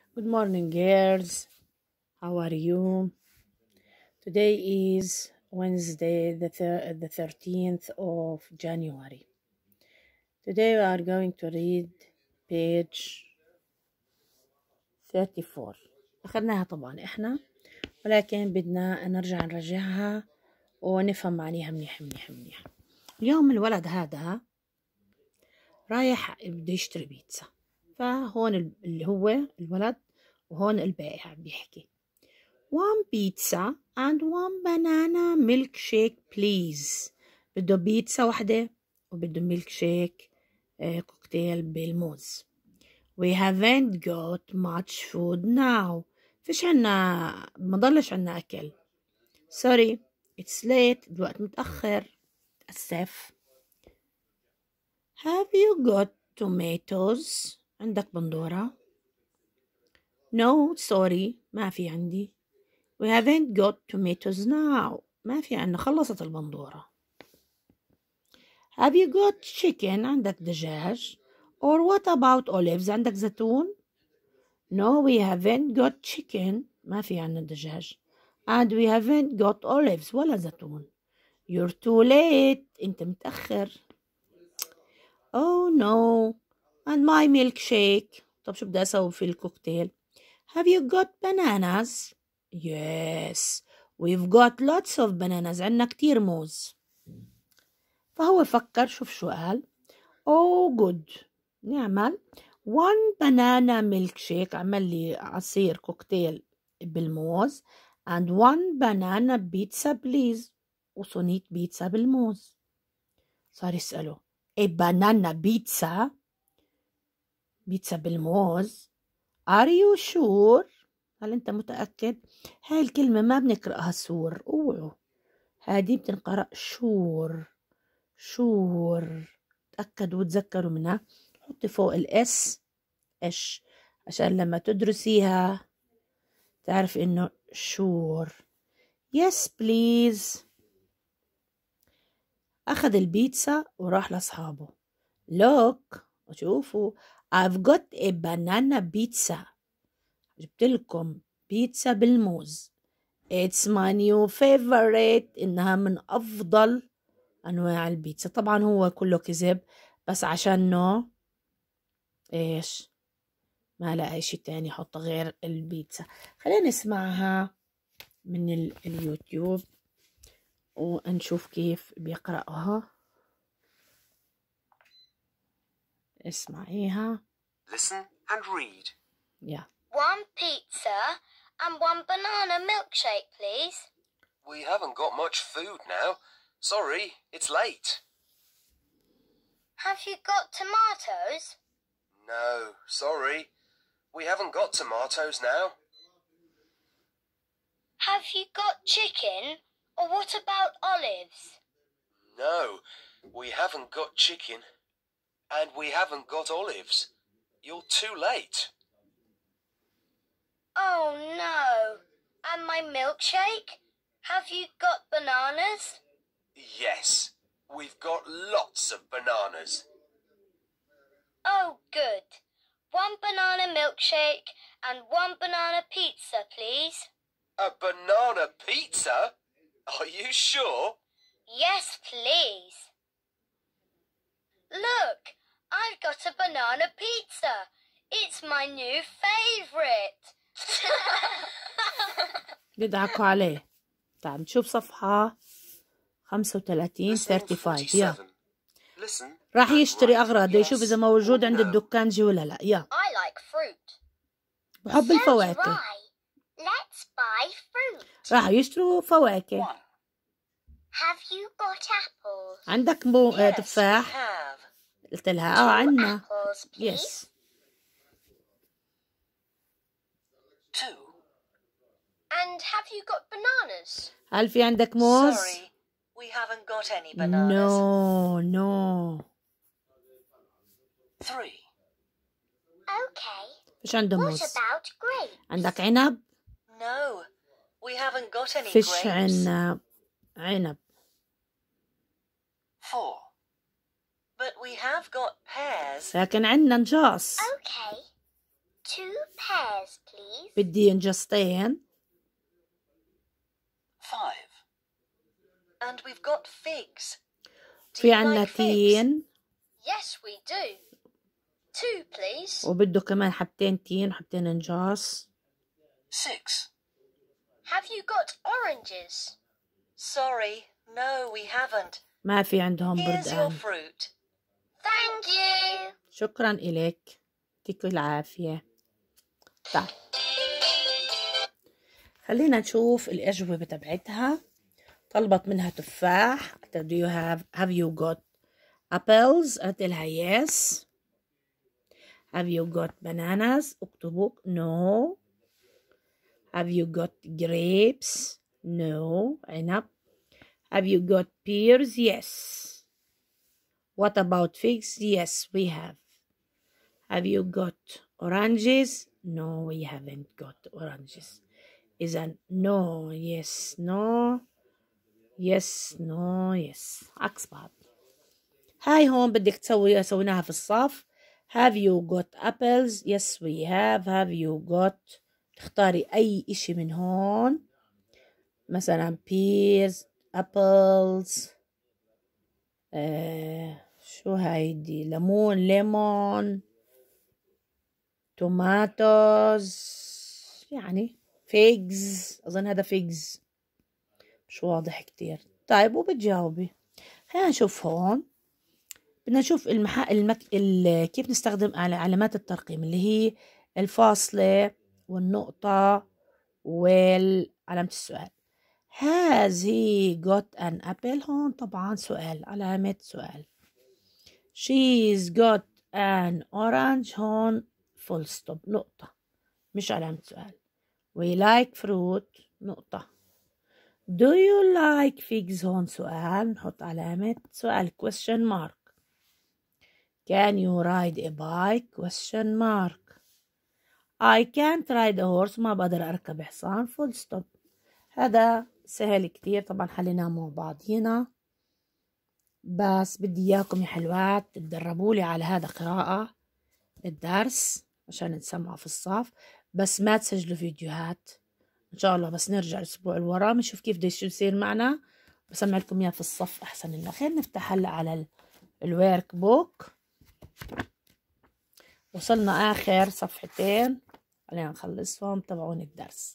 Good morning, girls. How are you? Today is Wednesday, the 13th of January. Today we are going to read page 34. أخذناها طبعا إحنا، ولكن بدنا نرجع نرجعها ونفهم معانيها منيح منيح منيح. اليوم الولد هذا رايح بده يشتري بيتزا، فهون اللي هو الولد وهون البائع بيحكي one pizza and one banana milkshake please. بده بيتزا وحدة وبده ميلك شيك كوكتيل بالموز. We haven't got much food now. فيش عنا، مضلش عنا أكل. Sorry, it's late. الوقت متأخر. أسف. Have you got tomatoes? عندك بندورة؟ No, sorry. ما في عندي. We haven't got tomatoes now. ما في عنا، خلصت البندورة. Have you got chicken؟ عندك دجاج. Or what about olives؟ عندك زيتون. No, we haven't got chicken. ما في عنا دجاج. And we haven't got olives ولا زيتون. You're too late. انت متأخر. Oh no. And my milkshake. طب شو بدي أسوي في الكوكتيل؟ Have you got bananas? Yes, we've got lots of bananas. عنا كتير موز. فهو فكر، شوف شو قال. Oh good. نعمل one banana milkshake، عمل لي عصير كوكتيل بالموز. and one banana pizza please. وصينية بيتزا بالموز. صار يسأله a banana pizza، بيتزا بالموز. Are you sure؟ هل أنت متأكد؟ هاي الكلمة ما بنقرأها سور، اوعوا، هذه بتنقرأ شور. شور، تأكدوا وتذكروا منها. حطي فوق الاس اش عشان لما تدرسيها تعرف انه شور. Yes please. أخذ البيتزا وراح لأصحابه. Look، شوفوا، I've got a banana pizza. جبت لكم بيتزا بالموز. It's my new favorite. إنها من أفضل أنواع البيتزا. طبعا هو كله كذب، بس عشانه إيش ما لقى شي تاني يحط غير البيتزا. خلينا نسمعها من اليوتيوب ونشوف كيف بيقرأها. اسمعيها. Listen and read. Yeah. One pizza and one banana milkshake, please. We haven't got much food now. Sorry, it's late. Have you got tomatoes? No, sorry. We haven't got tomatoes now. Have you got chicken? Or what about olives? No, we haven't got chicken. And we haven't got olives. You're too late. Oh no. And my milkshake? Have you got bananas? Yes, we've got lots of bananas. Oh good. One banana milkshake and one banana pizza, please. A banana pizza? Are you sure? Yes, please. Look, I've got a banana pizza. It's my new favorite. بيضحكوا عليه. تعال نشوف صفحة 35 35. يا Listen. راح يشتري أغراض، يشوف Yes إذا موجود or عند no. الدكانجي ولا لا. يا I like fruit. بحب So do الفواكه. I. Let's buy fruit. راح يشتروا فواكه. One. Have you got apples? عندك Yes, تفاح؟ we have. قلت لها عنا. Apples, please. Yes. 2. And have you got bananas? هل في عندك موز؟ Sorry, we haven't got any bananas. No, no. 3. Okay. فيش عنده What موز. about grapes? عندك عنب؟ No, we haven't got any فيش grapes. عنا عنب. 4. But we have got pears. لكن عنا نجاص. Okay. 2 pears, please. بدي انجستين. 5. And we've got figs. Do في you عنا like figs? تين، Yes, we do. 2, please. وبده كمان حبتين تين وحبتين انجاص. 6. Have you got oranges? Sorry, no, we haven't. ما في عندهم Here's your بردقان. fruit. Thank you. شكرا إليك، يعطيك العافية. طيب خلينا نشوف الأجوبة تبعتها. طلبت منها تفاح. Do you have you got apples؟ قلت لها yes. Have you got bananas؟ اكتبوا no. Have you got grapes؟ no. عنب. Have you got pears؟ yes. What about figs؟ yes, we have. Have you got oranges؟ no, we haven't got oranges. إذن no, yes, no, yes, no, yes. عكس بعض. هاي هون بدك سويناها في الصف. Have you got apples؟ yes, we have. Have you got، تختاري أي إشي من هون، مثلا pears، apples، شو هايدي، ليمون، توماتوز، يعني فيجز. أظن هذا فيجز، مش واضح كتير. طيب وبتجاوبي. خلينا نشوف هون. بدنا نشوف كيف نستخدم علامات الترقيم اللي هي الفاصلة والنقطة وعلامة السؤال. Has he got an apple؟ هون طبعا سؤال، علامة سؤال. She's got an orange، هون full stop، نقطة، مش علامة سؤال. We like fruit، نقطة. Do you like figs؟ هون سؤال، نحط علامة سؤال question mark. Can you ride a bike؟ question mark. I can't ride a horse، ما بقدر أركب حصان، full stop. هذا سهل كتير، طبعا حليناه مع بعضينا، بس بدي إياكم يا حلوات تتدربوا لي على هذا قراءة الدرس عشان نسمعه في الصف، بس ما تسجلوا فيديوهات إن شاء الله. بس نرجع الأسبوع الورا بنشوف كيف شو يصير معنا، بسمع لكم إياه في الصف أحسن لنا. خلينا نفتح هلا على الورك بوك. وصلنا آخر صفحتين، خلينا نخلصهم. تبعون الدرس.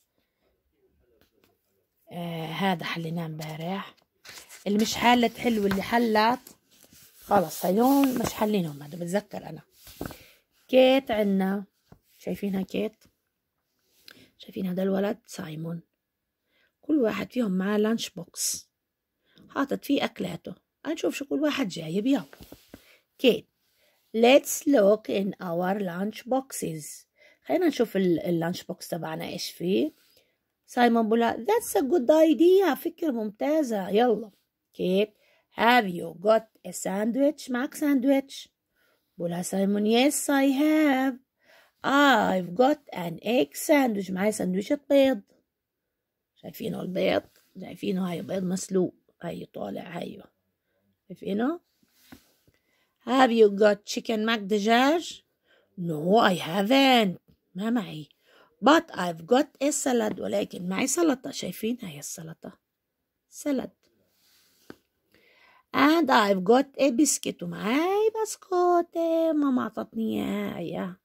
هذا حليناه امبارح. اللي مش حالة حلو، اللي حلت خلص هيون مش حلينهم. هذا بتذكر أنا. كيت عنا، شايفينها كيت؟ شايفين هذا الولد سايمون، كل واحد فيهم معاه لانش بوكس حاطط فيه أكلاته. هنشوف شو كل واحد جايب. يلا كيت، let's look in our lunch boxes. خلينا نشوف اللانش بوكس تبعنا ايش فيه. سايمون بقولها that's a good idea، فكرة ممتازة. يلا كيت، have you got a sandwich؟ معك ساندويتش؟ بقولها سايمون yes I have. I've got an egg sandwich، معي سندويشة بيض. شايفينه البيض؟ شايفينه؟ هاي بيض مسلوق، هاي طالع، هاي شايفينه. Have you got chicken؟ معك دجاج؟ No I haven't، ما معي. But I've got a salad، ولكن معي سلطة. شايفين هاي السلطة، سلد. And I've got a biscuit، ومعي بسكوتة ماما عطتني اياها.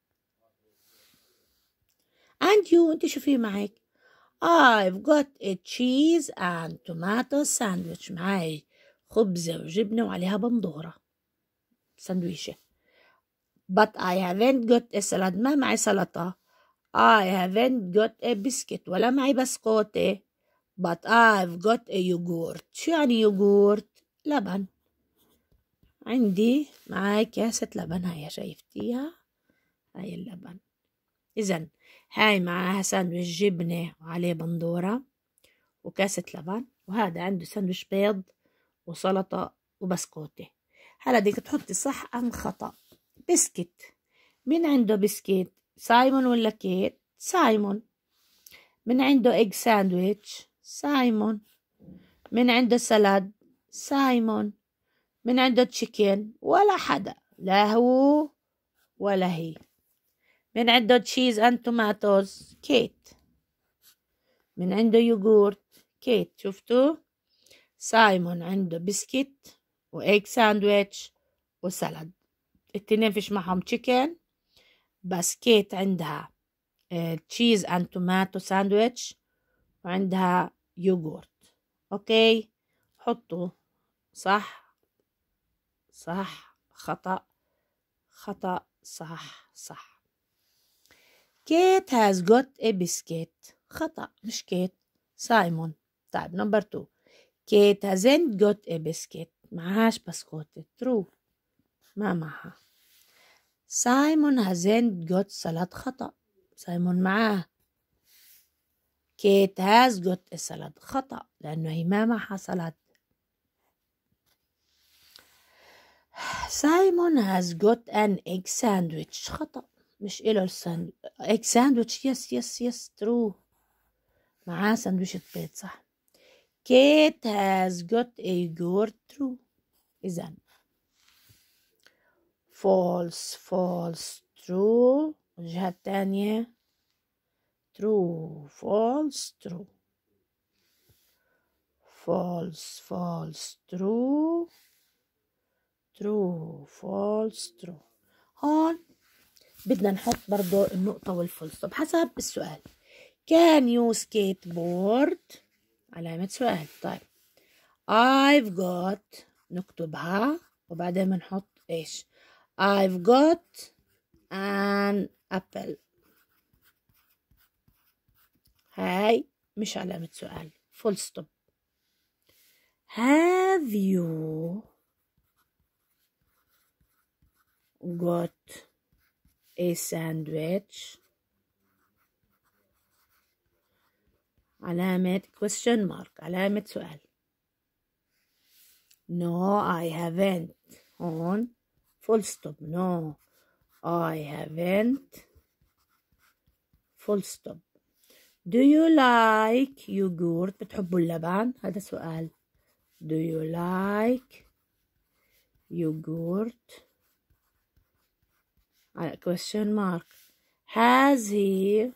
And you، انت شو في معك؟ I've got a cheese and tomato sandwich، معي خبزة وجبنة وعليها بندورة، سندويشة. But I haven't got a salad، ما معي سلطة. I haven't got a biscuit، ولا معي بسكوتة. But I've got a yogurt. شو يعني يogurt؟ لبن. عندي معي كاسة لبن، هاي شايفتيها؟ هاي اللبن. إذن هاي معاها ساندويش جبنة وعليه بندورة وكاسة لبن، وهذا عنده ساندويش بيض وسلطة وبسكوتة. هلا بدك تحطي صح أم خطأ. بسكت، مين عنده بسكت؟ سايمون ولا كيت؟ سايمون. من عنده إيج ساندويتش؟ سايمون. من عنده سلاد؟ سايمون. من عنده تشيكن؟ ولا حدا، لا هو ولا هي. من عنده تشيز اند توماتوز؟ كيت. من عنده يogurt؟ كيت. شفتوا؟ سايمون عنده بسكيت وإيج ساندويتش وسلد، التنين فيش معهم تشيكن، بس كيت عندها تشيز اند توماتو ساندويتش وعندها يوغورت. اوكي، حطوا صح صح خطأ خطأ صح صح. كيت has got a biscuit. خطأ، مش كيت، سايمون. طيب نمبر 2. كيت hasn't got a biscuit. معهاش بسكوت. true، ما معها. سايمون hasn't got سلاد. خطأ، سايمون معاه. كيت has got a salad. خطأ، لأنه هي ما معها سلاد. سايمون has got an egg sandwich. خطأ، مش إله egg sandwich. yes true، معاه سندويشة بيض. صح. كيت has got a yogurt. true. إذن false true. الجهة الثانية true false true false true true false true. هون بدنا نحط برضو النقطة والفول ستوب حسب السؤال. Can you skateboard؟ علامة سؤال. طيب I've got، نكتبها وبعدين بنحط ايش؟ I've got an apple. هاي مش علامة سؤال، full stop. Have you got a sandwich؟ علامة question mark، علامة سؤال. No I haven't. هون full stop. No I haven't full stop. Do you like yogurt؟ بتحبوا اللبن؟ هذا سؤال. Do you like yogurt؟ على question mark. Has he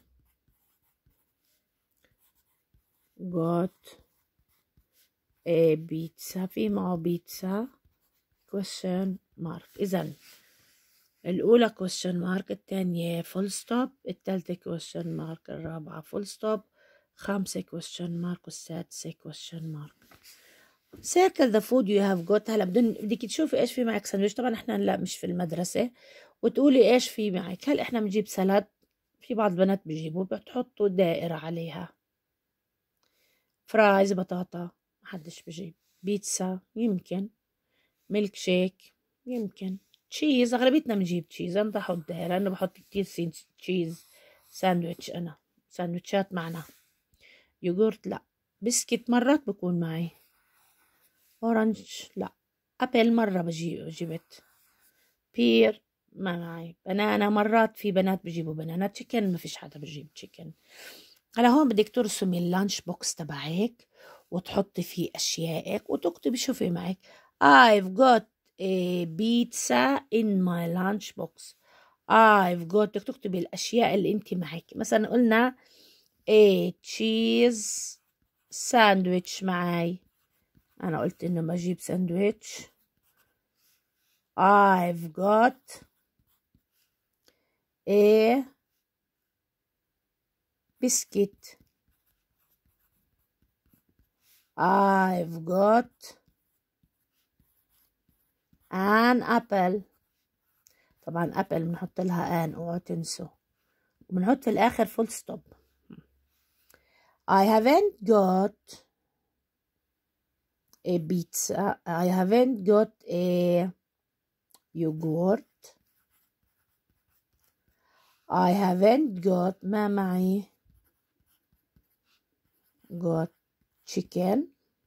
got a pizza؟ في معه بيتزا؟ question mark. إذن الأولى question mark، الثانية full stop، الثالثة question mark، الرابعة full stop، خامسة question mark، والسادسة question mark. circle the food you have got. هلا بدك تشوفي ايش في معك سندويش. طبعا احنا لا مش في المدرسة، وتقولي ايش في معك. هل احنا بنجيب سلad؟ في بعض البنات بيجيبوا، بتحطوا دائرة عليها. فرايز بطاطا، محدش بيجيب. بيتزا يمكن. ميلك شيك يمكن. تشيز اغلبيتنا بنجيب تشيز. انا بحط دائرة لانه بحط كتير تشيز ساندويتش. انا ساندويتشات معنا. يوغورت لا. بسكت مرات بكون معي. اورنج لا. ابل مرة جبت. بير ما معي. بنانا مرات في بنات بجيبوا بنانا. تشيكن ما فيش حدا بجيب تشيكن. هلا هون بدك ترسمي اللانش بوكس تبعك وتحطي فيه اشيائك وتكتبي شو في معك. I've got a pizza in my lunch box. I've got، بدك تكتبي الاشياء اللي انت معك. مثلا قلنا a cheese sandwich معي. انا قلت انه بجيب ساندويتش. I've got a biscuit. I've got an apple. طبعا apple بنحط لها an، اوعوا تنسوا، وبنحط في الاخر full stop. I haven't got a pizza. I haven't got a yogurt. I haven't got، ما معي got chicken.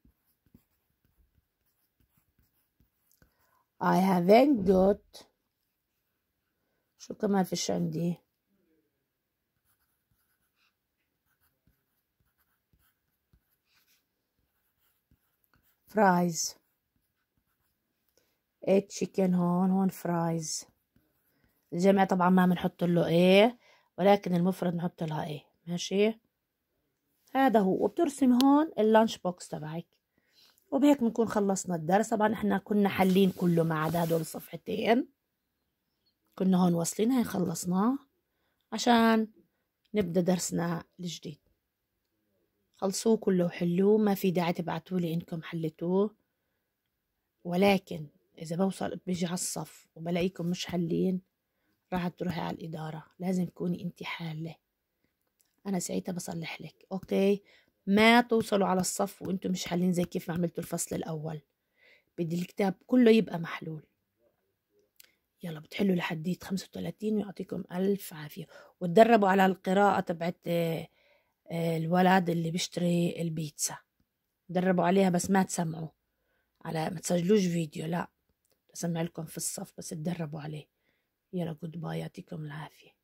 I haven't got، شو كمان فيش عندي؟ fries. a chicken هون فرايز. الجمع طبعا ما بنحط له ايه، ولكن المفرد نحط لها ايه. ماشي، هذا هو. وبترسم هون اللانش بوكس تبعك. وبهيك بنكون خلصنا الدرس. طبعا احنا كنا حلين كله ما عدا هدول الصفحتين، كنا هون واصلين، هاي خلصناه عشان نبدأ درسنا الجديد. خلصوه كله وحلوه، ما في داعي تبعتولي انكم حلتوه، ولكن اذا بوصل بيجي على الصف وبلاقيكم مش حلين راح تروحي على الإدارة، لازم تكوني انت حالة، انا ساعتها بصلح لك. اوكي، ما توصلوا على الصف وانتم مش حالين زي كيف ما عملتوا الفصل الاول. بدي الكتاب كله يبقى محلول. يلا بتحلوا لحديت 35 ويعطيكم ألف عافية. وتدربوا على القراءة تبعت الولد اللي بيشتري البيتزا، دربوا عليها بس ما تسمعوا، على ما تسجلوش فيديو، لا بسمع لكم في الصف بس تدربوا عليه. يلا جود باي، يعطيكم العافية.